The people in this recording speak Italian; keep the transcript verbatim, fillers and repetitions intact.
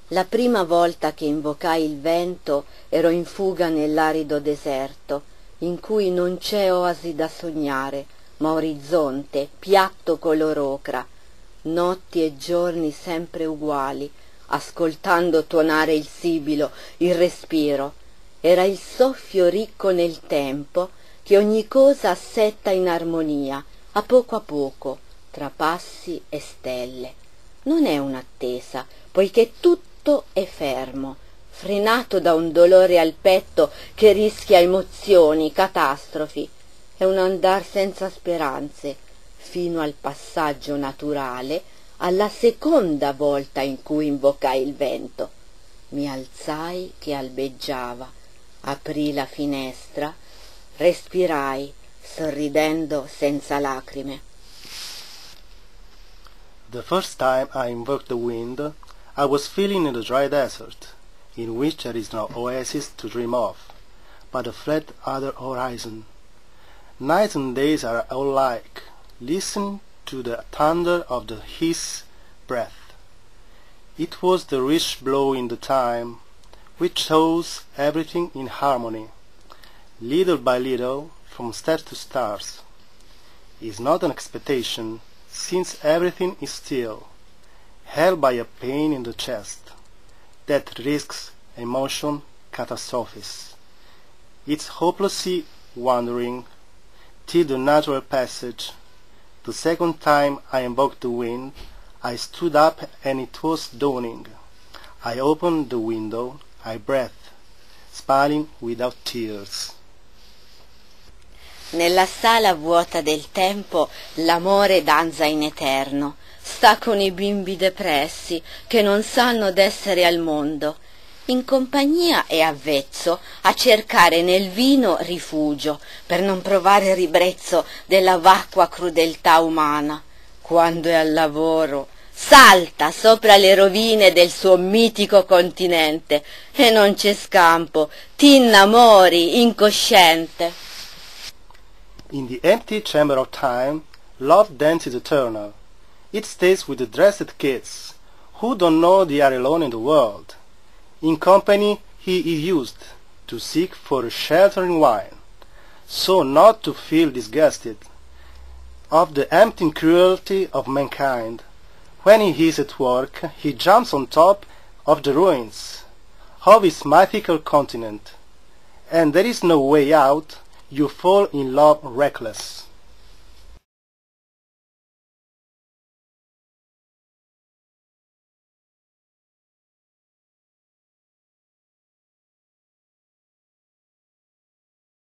La prima volta che invocai il vento ero in fuga nell'arido deserto, in cui non c'è oasi da sognare, ma orizzonte, piatto color ocra, notti e giorni sempre uguali, ascoltando tuonare il sibilo, il respiro. Era il soffio ricco nel tempo, che ogni cosa assetta in armonia, a poco a poco, tra passi e stelle. Non è un'attesa, poiché tutto è fermo, frenato da un dolore al petto che rischia emozioni, catastrofi. È un andar senza speranze, fino al passaggio naturale, alla seconda volta in cui invocai il vento. Mi alzai che albeggiava, aprì la finestra, respirai, sorridendo senza lacrime. The first time I invoked the wind, I was feeling in the dry desert, in which there is no oasis to dream of, but a flat other horizon. Nights and days are all alike. Listen to the thunder of the his breath. It was the rich blow in the time, which shows everything in harmony, little by little, from stars to stars. Is not an expectation, since everything is still, held by a pain in the chest, that risks emotion, catastrophes. It's hopelessly wandering, till the natural passage. The second time I invoked the wind, I stood up and it was dawning. I opened the window, I breathed, smiling without tears. Nella sala vuota del tempo l'amore danza in eterno, sta con i bimbi depressi che non sanno d'essere al mondo. In compagnia è avvezzo a cercare nel vino rifugio per non provare ribrezzo della vacua crudeltà umana. Quando è al lavoro salta sopra le rovine del suo mitico continente e non c'è scampo, ti innamori incosciente. In the empty chamber of time, love dances eternal. It stays with the dressed kids, who don't know they are alone in the world. In company he is used to seek for a sheltering wine, so not to feel disgusted of the empty cruelty of mankind. When he is at work, he jumps on top of the ruins of his mythical continent, and there is no way out. You fall in love reckless.